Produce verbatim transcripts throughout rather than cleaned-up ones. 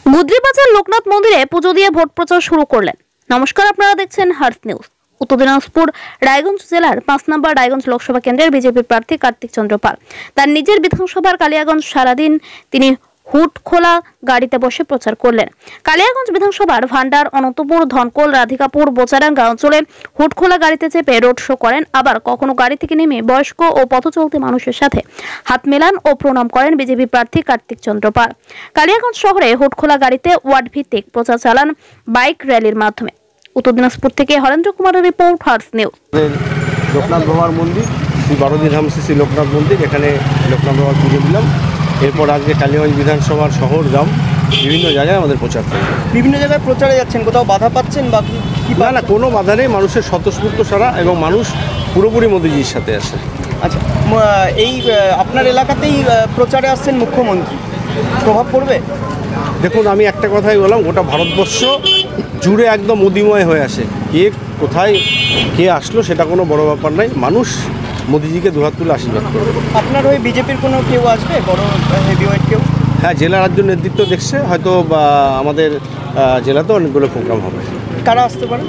গুদ্রিবাজার লোকনাথ মন্দিরে পুজো দিয়ে ভোট প্রচার শুরু করলেন। নমস্কার, আপনারা দেখছেন হার্স নিউজ। উত্তর দিনাজপুর রায়গঞ্জ জেলার পাঁচ নম্বর রায়গঞ্জ লোকসভা কেন্দ্রের বিজেপি প্রার্থী কার্তিক চন্দ্র পাল তার নিজের বিধানসভার কালিয়াগঞ্জ সারাদিন তিনি হুট খোলা গাড়িতে বসে প্রচার করলেন। কালিয়াগঞ্জ বিধানসভার ভান্ডার, অনন্তপুর, ধনকোল, রাধিকাপুর, বোচারাঙ্গা অঞ্চলে হুট খোলা গাড়িতে চেপে রোড শো করেন। আবার কখনো গাড়ি থেকে নেমে বয়স্ক ও পথ চলতি মানুষের সাথে হাত মেলান ও প্রণাম করেন বিজেপি প্রার্থী কার্তিক চন্দ্র পাল। কালিয়াগঞ্জ শহরে হুট খোলা গাড়িতে ওয়ার্ড ভিত্তিক প্রচার চালান বাইক র্যালির মাধ্যমে। উত্তর দিনাজপুর থেকে হরেন্দ্র কুমারের রিপোর্ট, হার্স নিউজ। লোকনাথ বাবার মন্দির, শ্রী বারোদি ধাম শ্রী লোকনাথ মন্দির, এখানে লোকনাথ বাবার পুজো দিলাম। এরপর আজকে কালিয়াগঞ্জ বিধানসভার শহর গ্রাম বিভিন্ন জায়গায় আমাদের প্রচার করি। বিভিন্ন জায়গায় প্রচারে যাচ্ছেন, কোথাও বাধা পাচ্ছেন বা কি? না না, কোনো বাধা নেই, মানুষের স্বতঃস্ফূর্ত সারা এবং মানুষ পুরোপুরি মোদিজির সাথে আছে। আচ্ছা, এই আপনার এলাকাতেই প্রচারে আসছেন মুখ্যমন্ত্রী, প্রভাব পড়বে? দেখুন, আমি একটা কথাই বললাম, গোটা ভারতবর্ষ জুড়ে একদম মোদিময় হয়ে আসে। কে কোথায় কে আসলো সেটা কোনো বড় ব্যাপার নয়, মানুষ মোদিজিকে দুহাত তুলে আশীর্বাদ করবে। আপনার ওই বিজেপির কোনো কেউ আসবে, বড় হেভিওয়েট কেউ? হ্যাঁ, জেলা রাজ্য নেতৃত্ব দেখছে, হয়তো বা আমাদের জেলাতে অনেকগুলো প্রোগ্রাম হবে। কারা আসতে পারে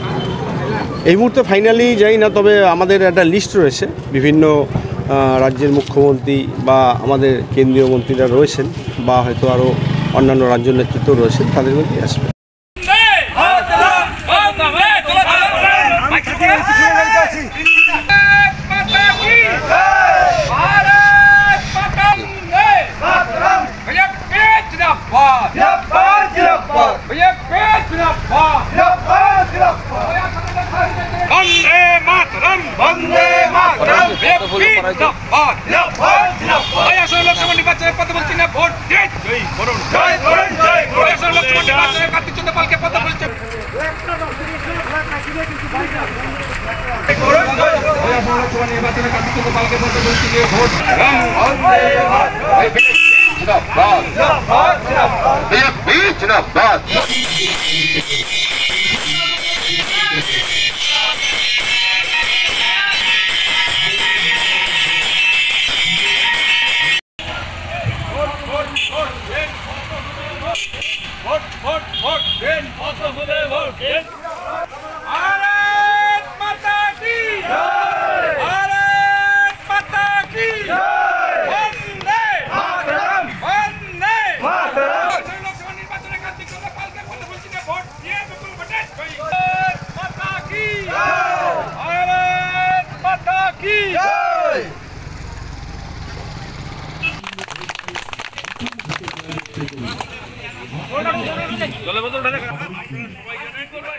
এই মুহূর্তে ফাইনালি যাই না, তবে আমাদের একটা লিস্ট রয়েছে, বিভিন্ন রাজ্যের মুখ্যমন্ত্রী বা আমাদের কেন্দ্রীয় মন্ত্রীরা রয়েছেন বা হয়তো আরও অন্যান্য রাজ্য নেতৃত্ব রয়েছেন, তাদের মধ্যেই আসবে। জলে বোতল